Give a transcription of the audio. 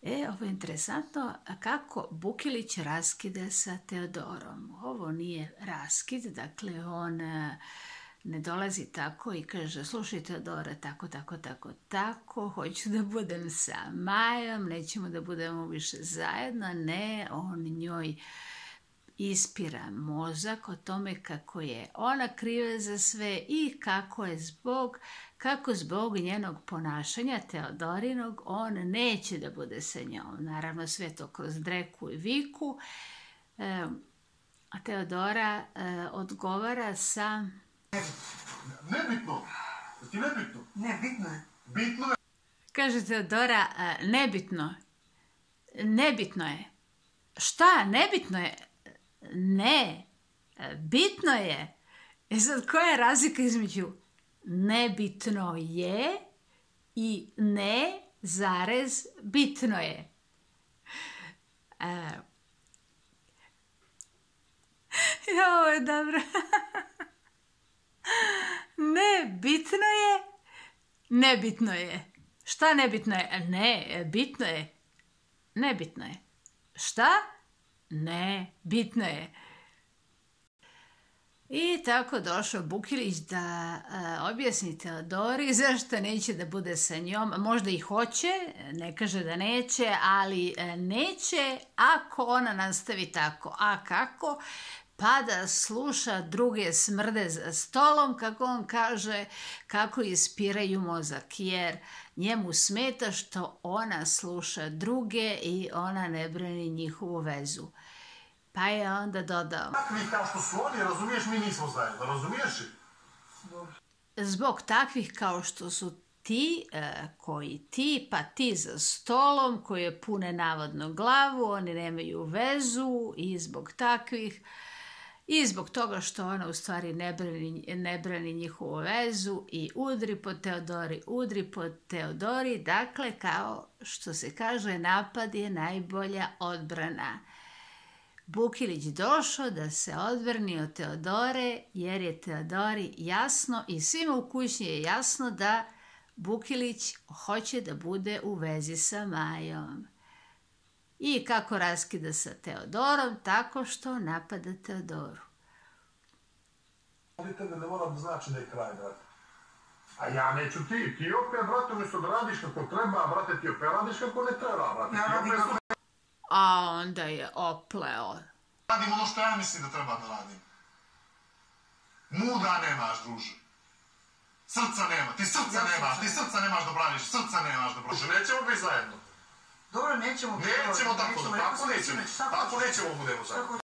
Ovo je interesantno kako Bukilić raskida sa Teodorom. Ovo nije raskid, dakle on ne dolazi tako i kaže slušaj Teodora, tako, hoću da budem sa Majom, nećemo da budemo više zajedno. Ne, on njoj ispira mozak o tome kako je ona kriva za sve i kako zbog njenog ponašanja Teodorinog on neće da bude sa njom. Naravno sve to kroz dreku i viku. A Teodora odgovara sa... Nebitno. Ti nebitno? Ne, bitno je. Bitno je. Kaže Teodora, nebitno. Nebitno je. Šta? Nebitno je? Ne. Bitno je. Sad, koja je razlika između nebitno je i ne zarez bitno je? Ovo je dobro. Nebitno je, nebitno je. Šta nebitno je? Ne, bitno je. Nebitno je. Šta? Ne, bitno je. I tako došao Bukilić da objasni Teodori zašto neće da bude sa njom. Možda i hoće, ne kaže da neće, ali neće ako ona nastavi tako. A kako? Pa da sluša druge smrde za stolom, kako on kaže, kako ispiraju mozak, jer njemu smeta što ona sluša druge i ona ne brani njihovu vezu. Pa je onda dodao... Takvi kao što su oni, razumiješ, mi nismo zajedno, razumiješ? Zbog takvih kao što su ti, pa ti za stolom, koje pune navodno glavu, oni nemaju vezu i zbog takvih... I zbog toga što ona u stvari ne brani njihovu vezu i udri po Teodori, dakle kao što se kaže napad je najbolja odbrana. Bukilić došao da se odbrani od Teodore jer je Teodori jasno i svima u kući je jasno da Bukilić hoće da bude u vezi sa Majom. I kako raskida sa Teodorom, tako što napada Teodoru. Ali tebe ne mora da znači da je kraj, brate. A ja neću ti. Ti opet, brate, umjesto da radiš kako treba, brate, ti opet radiš kako ne treba, brate. A onda je opleo. Radim ono što ja mislim da treba da radim. Muda nemaš, druže. Srca nema. Ti srca nemaš da braniš, srca nemaš da braniš. Nećemo biti zajedno. Dobro, nećemo. Nećemo tako, tako nećemo budemo zajedno.